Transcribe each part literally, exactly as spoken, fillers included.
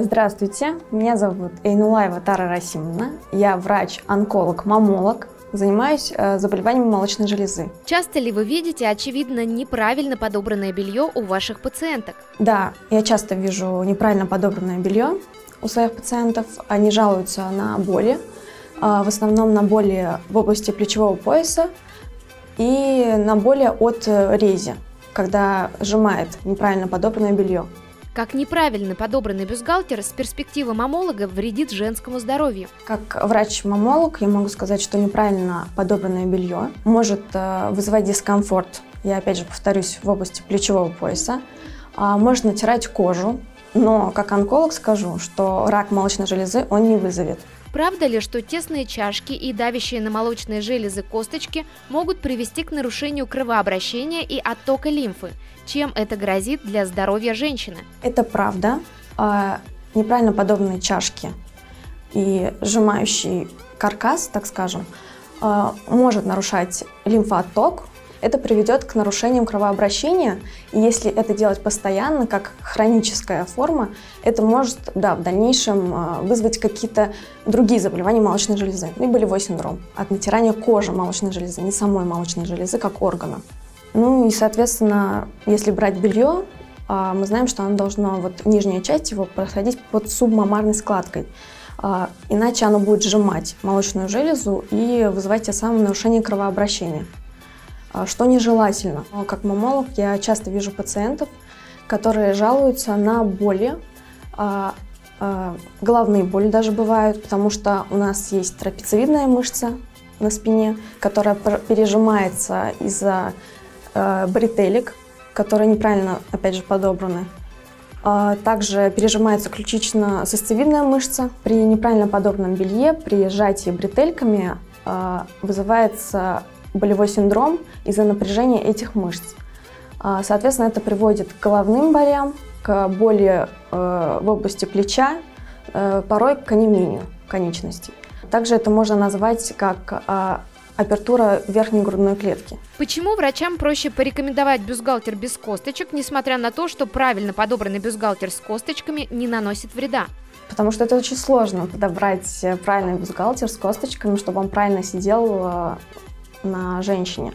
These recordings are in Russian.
Здравствуйте, меня зовут Эйнулаева Тара Расимовна, я врач-онколог-мамолог, занимаюсь э, заболеваниями молочной железы. Часто ли вы видите, очевидно, неправильно подобранное белье у ваших пациенток? Да, я часто вижу неправильно подобранное белье у своих пациентов, они жалуются на боли, э, в основном на боли в области плечевого пояса и на боли от рези, когда сжимает неправильно подобранное белье. Как неправильно подобранный бюстгальтер с перспективы мамолога вредит женскому здоровью? Как врач-мамолог я могу сказать, что неправильно подобранное белье может э, вызывать дискомфорт, я опять же повторюсь, в области плечевого пояса, э, может натирать кожу, но как онколог скажу, что рак молочной железы он не вызовет. Правда ли, что тесные чашки и давящие на молочные железы косточки могут привести к нарушению кровообращения и оттока лимфы? Чем это грозит для здоровья женщины? Это правда. Неправильно подобранные чашки и сжимающий каркас, так скажем, может нарушать лимфоотток. Это приведет к нарушениям кровообращения, и если это делать постоянно, как хроническая форма, это может, да, в дальнейшем вызвать какие-то другие заболевания молочной железы, и болевой синдром от натирания кожи молочной железы, не самой молочной железы, как органа. Ну и, соответственно, если брать белье, мы знаем, что оно должно, вот нижняя часть его, проходить под субмамарной складкой, иначе оно будет сжимать молочную железу и вызывать те самые нарушения кровообращения, что нежелательно. Как мамолог я часто вижу пациентов, которые жалуются на боли, головные боли даже бывают, потому что у нас есть трапециевидная мышца на спине, которая пережимается из-за бретелек, которые неправильно, опять же, подобраны. Также пережимается ключично-сосцевидная мышца. При неправильно подобранном белье, при сжатии бретельками вызывается болевой синдром из-за напряжения этих мышц. Соответственно, это приводит к головным болям, к боли в области плеча, порой к онемению конечностей. Также это можно назвать как апертура верхней грудной клетки. Почему врачам проще порекомендовать бюстгальтер без косточек, несмотря на то, что правильно подобранный бюстгальтер с косточками не наносит вреда? Потому что это очень сложно подобрать правильный бюстгальтер с косточками, чтобы он правильно сидел на женщине.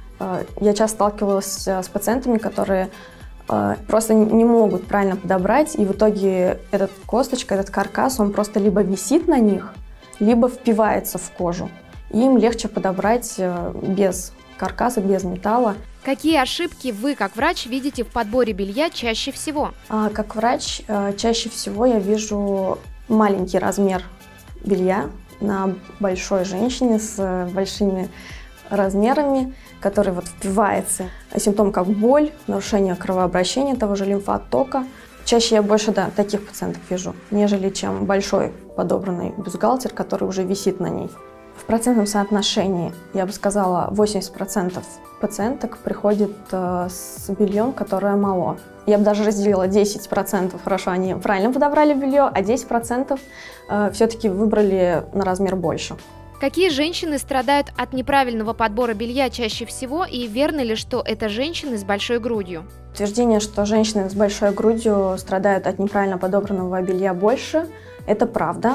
Я часто сталкивалась с пациентами, которые просто не могут правильно подобрать, и в итоге эта косточка, этот каркас, он просто либо висит на них, либо впивается в кожу. И им легче подобрать без каркаса, без металла. Какие ошибки вы, как врач, видите в подборе белья чаще всего? Как врач, чаще всего я вижу маленький размер белья на большой женщине с большими размерами, который вот впивается. Симптом как боль, нарушение кровообращения, того же лимфооттока. Чаще я больше, да, таких пациентов вижу, нежели чем большой подобранный бюстгальтер, который уже висит на ней. В процентном соотношении, я бы сказала, восемьдесят процентов пациенток приходит э, с бельем, которое мало. Я бы даже разделила десять процентов, хорошо, они правильно подобрали белье, а десять процентов э, все-таки выбрали на размер больше. Какие женщины страдают от неправильного подбора белья чаще всего, и верно ли, что это женщины с большой грудью? Утверждение, что женщины с большой грудью страдают от неправильно подобранного белья больше, это правда,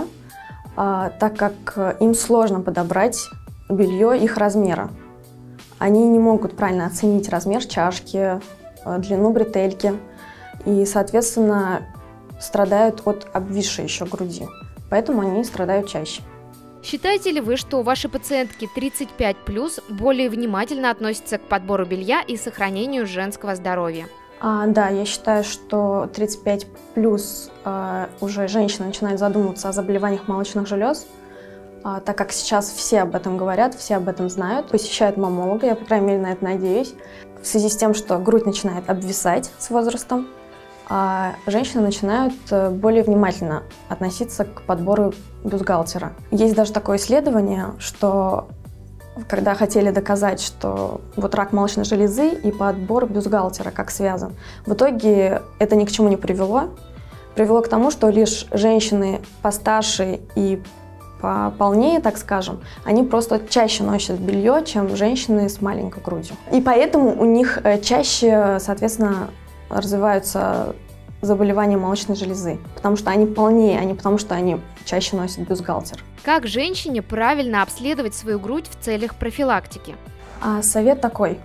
так как им сложно подобрать белье их размера. Они не могут правильно оценить размер чашки, длину бретельки и, соответственно, страдают от обвисшей еще груди, поэтому они страдают чаще. Считаете ли вы, что ваши пациентки тридцать пять плюс более внимательно относятся к подбору белья и сохранению женского здоровья? А, да, я считаю, что тридцать пять плюс а, уже женщины начинают задумываться о заболеваниях молочных желез, а, так как сейчас все об этом говорят, все об этом знают, посещают мамолога, я, по крайней мере, на это надеюсь, в связи с тем, что грудь начинает обвисать с возрастом, а женщины начинают более внимательно относиться к подбору бюстгальтера. Есть даже такое исследование, что когда хотели доказать, что вот рак молочной железы и подбор бюстгальтера как связан, в итоге это ни к чему не привело. Привело к тому, что лишь женщины постарше и пополнее, так скажем, они просто чаще носят белье, чем женщины с маленькой грудью. И поэтому у них чаще, соответственно, развиваются заболевания молочной железы, потому что они полнее, а не потому что они чаще носят бюстгальтер. Как женщине правильно обследовать свою грудь в целях профилактики? А совет такой.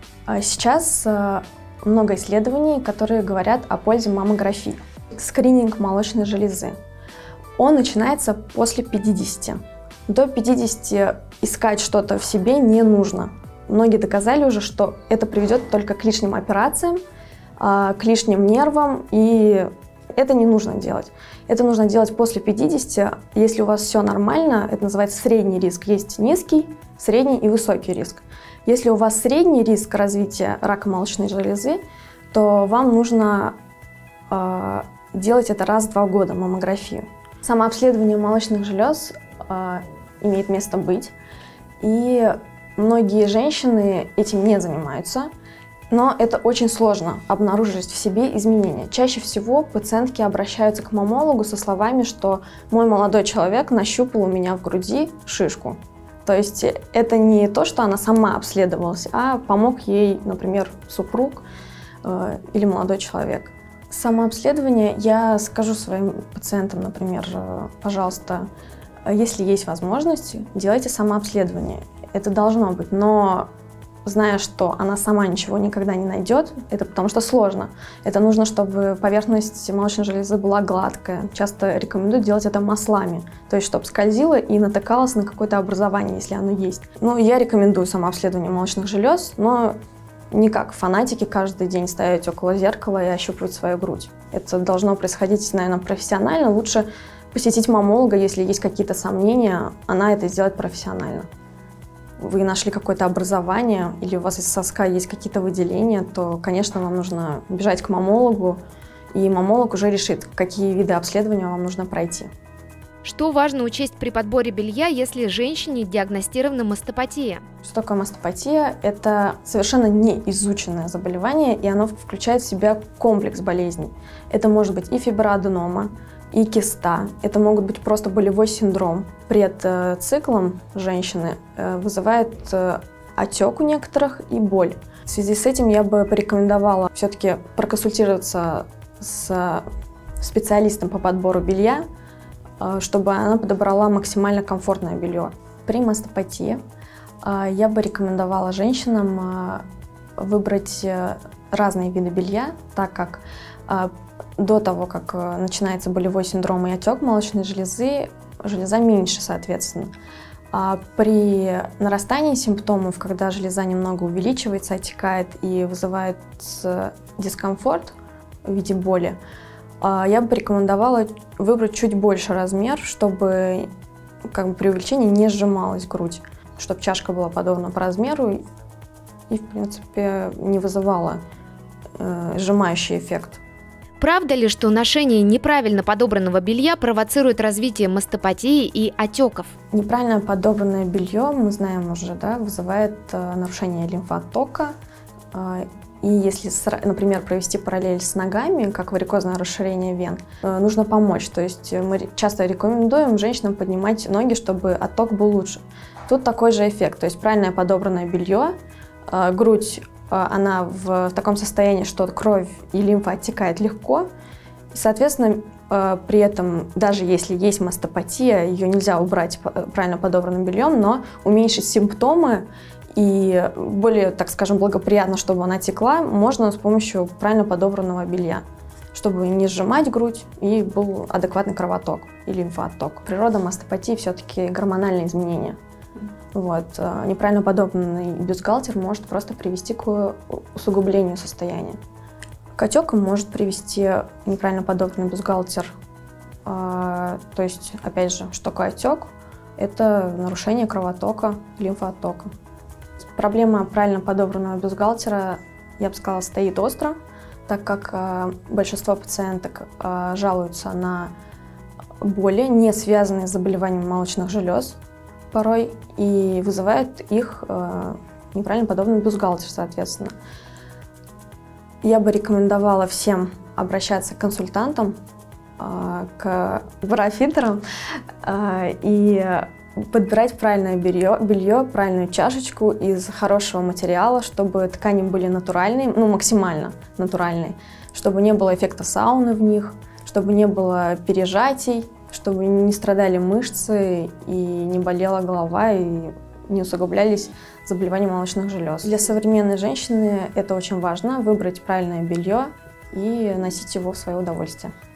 Сейчас много исследований, которые говорят о пользе маммографии. Скрининг молочной железы. Он начинается после пятидесяти. До пятидесяти искать что-то в себе не нужно. Многие доказали уже, что это приведет только к лишним операциям, к лишним нервам, и это не нужно делать. Это нужно делать после пятидесяти, если у вас все нормально, это называется средний риск. Есть низкий, средний и высокий риск. Если у вас средний риск развития рака молочной железы, то вам нужно э, делать это раз в два года, маммографию. Самообследование молочных желез э, имеет место быть, и многие женщины этим не занимаются, но это очень сложно обнаружить в себе изменения. Чаще всего пациентки обращаются к маммологу со словами, что мой молодой человек нащупал у меня в груди шишку. То есть это не то, что она сама обследовалась, а помог ей, например, супруг э, или молодой человек. Самообследование я скажу своим пациентам, например, э, пожалуйста, если есть возможность, делайте самообследование. Это должно быть, но зная, что она сама ничего никогда не найдет, это потому что сложно. Это нужно, чтобы поверхность молочной железы была гладкая. Часто рекомендуют делать это маслами, то есть чтобы скользило и натыкалось на какое-то образование, если оно есть. Ну, я рекомендую самообследование молочных желез, но не как фанатики каждый день стоять около зеркала и ощупывать свою грудь. Это должно происходить, наверное, профессионально. Лучше посетить маммолога, если есть какие-то сомнения, она это сделает профессионально. Вы нашли какое-то образование или у вас из соска есть какие-то выделения, то, конечно, вам нужно бежать к маммологу, и маммолог уже решит, какие виды обследования вам нужно пройти. Что важно учесть при подборе белья, если женщине диагностирована мастопатия? Что такое мастопатия? Это совершенно неизученное заболевание, и оно включает в себя комплекс болезней. Это может быть и фиброаденома, и киста. Это могут быть просто болевой синдром. Пред циклом женщины вызывает отек у некоторых и боль. В связи с этим я бы порекомендовала все-таки проконсультироваться с специалистом по подбору белья, чтобы она подобрала максимально комфортное белье. При мастопатии я бы рекомендовала женщинам выбрать разные виды белья, так как до того, как начинается болевой синдром и отек молочной железы, железа меньше, соответственно. А при нарастании симптомов, когда железа немного увеличивается, отекает и вызывает дискомфорт в виде боли, я бы порекомендовала выбрать чуть больше размер, чтобы как бы, при увеличении не сжималась грудь, чтобы чашка была подобна по размеру и, в принципе, не вызывала э, сжимающий эффект. Правда ли, что ношение неправильно подобранного белья провоцирует развитие мастопатии и отеков? Неправильно подобранное белье, мы знаем уже, да, вызывает э, нарушение лимфоотока. Э, и если, например, провести параллель с ногами, как варикозное расширение вен, э, нужно помочь. То есть мы часто рекомендуем женщинам поднимать ноги, чтобы отток был лучше. Тут такой же эффект. То есть правильное подобранное белье, э, грудь, она в таком состоянии, что кровь и лимфа оттекает легко. И, соответственно, при этом, даже если есть мастопатия, ее нельзя убрать правильно подобранным бельем, но уменьшить симптомы и более, так скажем, благоприятно, чтобы она текла, можно с помощью правильно подобранного белья, чтобы не сжимать грудь и был адекватный кровоток и лимфоотток. Природа мастопатии все-таки гормональные изменения. Вот. Неправильно подобранный бюстгальтер может просто привести к усугублению состояния. К отекам может привести неправильно подобранный бюстгальтер. То есть, опять же, что такое отек? Это нарушение кровотока, лимфооттока. Проблема правильно подобранного бюстгальтера, я бы сказала, стоит остро, так как большинство пациенток жалуются на боли, не связанные с заболеванием молочных желез, порой, и вызывает их э, неправильно подобный бюстгальтер, соответственно. Я бы рекомендовала всем обращаться к консультантам, э, к брафитерам э, и Подбирать правильное белье, белье, правильную чашечку из хорошего материала, чтобы ткани были натуральные, ну максимально натуральные, чтобы не было эффекта сауны в них, чтобы не было пережатий, чтобы не страдали мышцы и не болела голова и не усугублялись заболевания молочных желез. Для современной женщины это очень важно — выбрать правильное белье и носить его в свое удовольствие.